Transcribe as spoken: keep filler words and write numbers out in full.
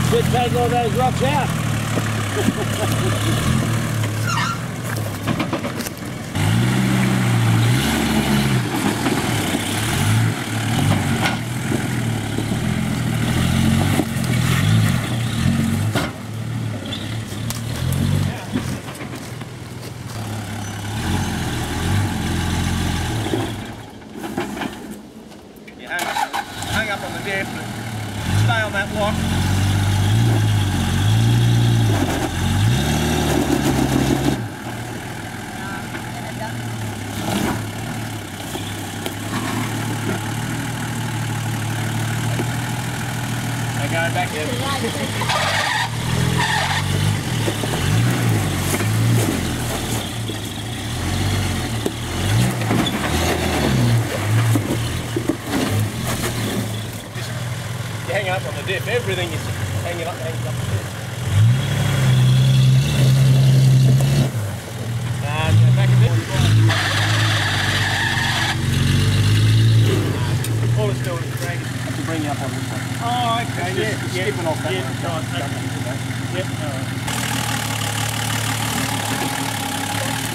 Should take all those rocks out. You hang, hang up on the diff and stay on that lock. Going back in. You hang up on the diff, everything is hanging up, hanging up the diff. And go back a bit. All it's doing is dragging. To bring you up on this one. Oh, okay, Just yeah, skipping yeah, off that yeah, one. right, okay. Yep, all right.